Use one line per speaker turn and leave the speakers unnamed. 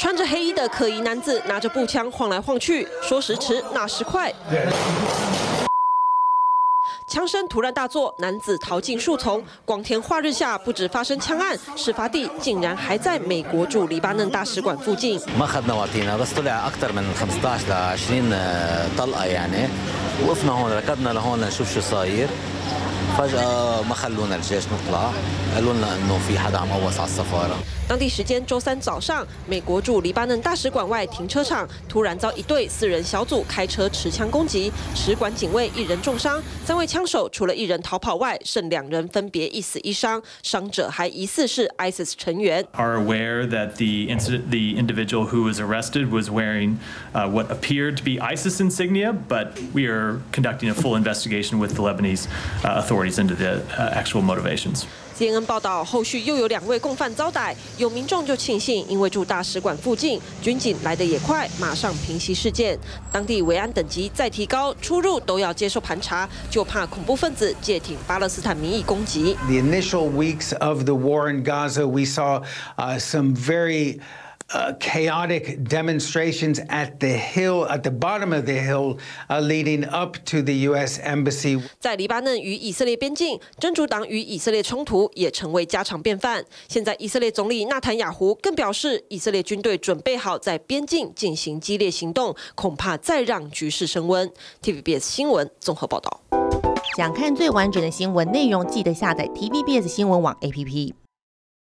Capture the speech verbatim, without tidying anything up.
穿着黑衣的可疑男子拿着步枪晃来晃去，说时迟那时快。 枪声突然大作，男子逃进树丛。光天化日下，不止发生枪案，事发地竟然还在美国驻黎巴嫩大使馆附近。
ما خدنا وقتنا بس طلع أكثر من خمسطعش ل عشرين طلقة يعني وقفنا هون ركضنا لهون لنشوف شو صاير فجأة ما خلونا الجيش نطلع قالوا لنا إنه في حدا عم قوص على السفارة.
当地时间周三早上，美国驻黎巴嫩大使馆外停车场突然遭一队四人小组开车持枪攻击，使馆警卫一人重伤，三位枪手除了一人逃跑外，剩两人分别一死一伤，伤者还疑似是 ISIS 成员。
Are aware that the incident, the individual who was arrested was wearing uh, what appeared to be ISIS insignia, but we are conducting a full investigation with the Lebanese uh, authorities into the uh, actual motivations.
C N N 报道，后续又有两位共犯遭逮，有民众就庆幸，因为驻大使馆附近，军警来得也快，马上平息事件。当地维安等级再提高，出入都要接受盘查，就怕恐怖分子借挺巴勒斯坦民意攻击。
The initial weeks of the war in Gaza, we saw uh, some very Uh, chaotic demonstrations at the hill, at the bottom of the hill, uh, leading up to the U S Embassy.
在黎巴嫩与以色列边境，真主党与以色列冲突也成为家常便饭。现在，以色列总理纳坦雅胡更表示，以色列军队准备好在边境进行激烈行动，恐怕再让局势升温。T V B S 新闻综合报道。
想看最完整的新闻内容，记得下载 T V B S 新闻网 A P P。